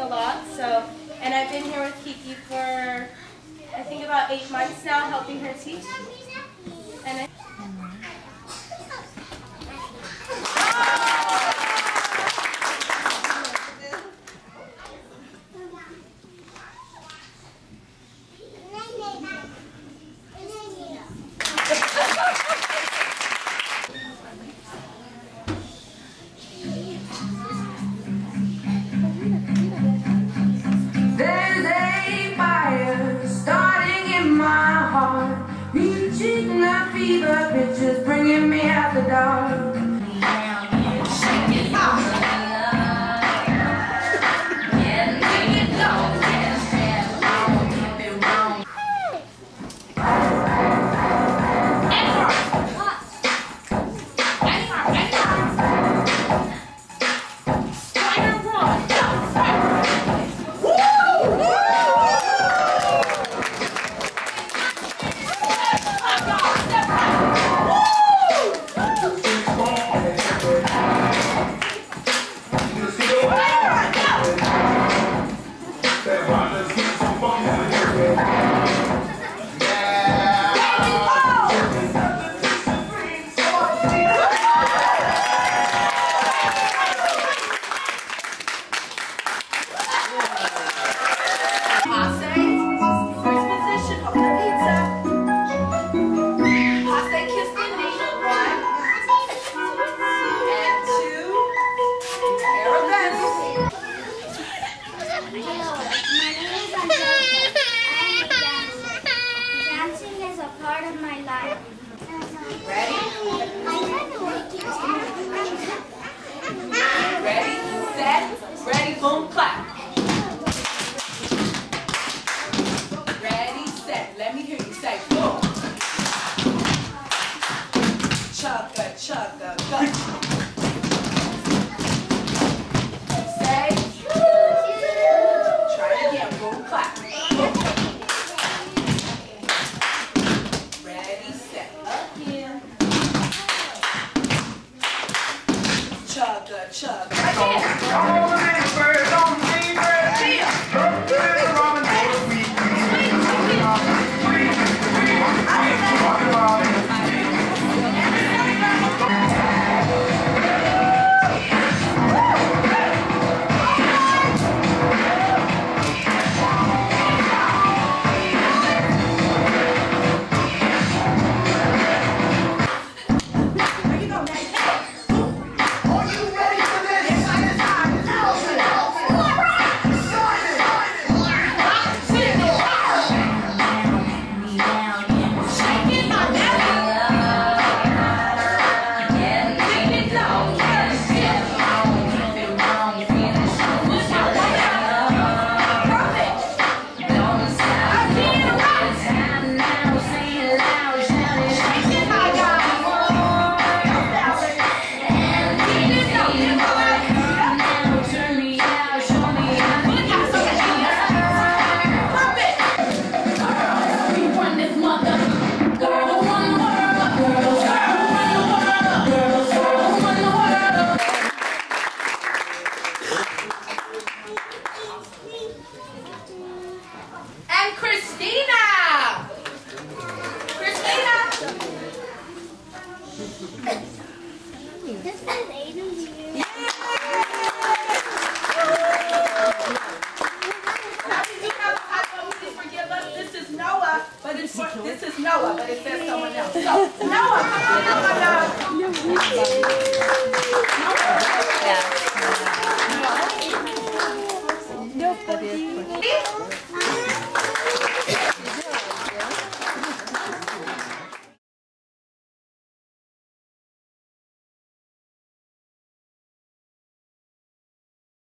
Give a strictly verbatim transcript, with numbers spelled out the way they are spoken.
a lot. So, and I've been here with Kiki for I think about eight months now, helping her teach. And I fever pictures bringing me out the dark. Boom, clap. Ready, set. Let me hear you say boom. Chugga, chugga, go. Say. Try it again. Boom, clap. Boom. Ready, set. Again. Chugga, chugga. Again. And Kristyna! Kristyna! This is Aiden's year. Yeah! Now we do have a hot dog, please forgive us. This is Noah, but it's for, this is Noah, but it says someone else. So, Noah, come on, Noah. Noah. Yeah.